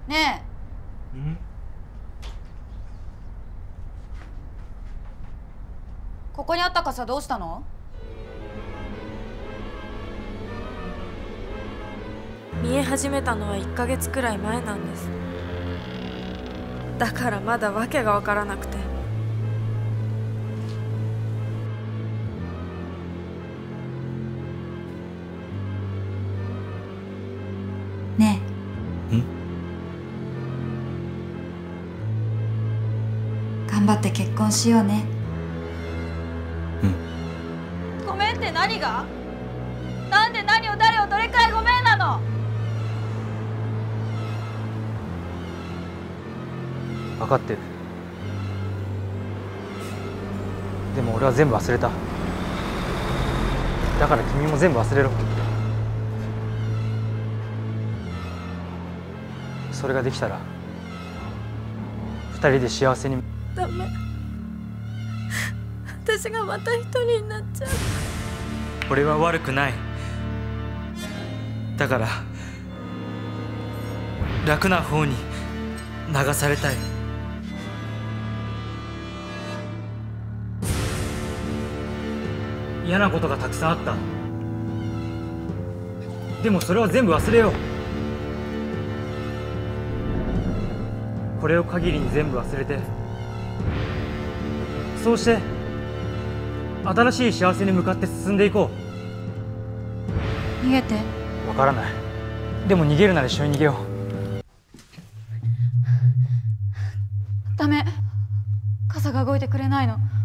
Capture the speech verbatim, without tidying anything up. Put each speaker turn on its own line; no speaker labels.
ねえ。ん？ここにあった傘どうしたの？
見え始めたのはいっかげつくらい前なんです。だからまだ訳が分からなくて。
ねえ。
ん？
頑張って結婚しようね。
うん。
ごめんって何が？なんで何を誰をどれくらいごめんなの？
分かってる。でも俺は全部忘れた。だから君も全部忘れろ。それができたら二人で幸せに。
ダメ。私がまた一人になっちゃう。
俺は悪くない。だから楽な方に流されたい。嫌なことがたくさんあった。でもそれは全部忘れよう。これを限りに全部忘れて、そうして新しい幸せに向かって進んでいこ
逃げて。
わからない。でも逃げるなら一緒に逃げよう。
ダメ。傘が動いてくれないの。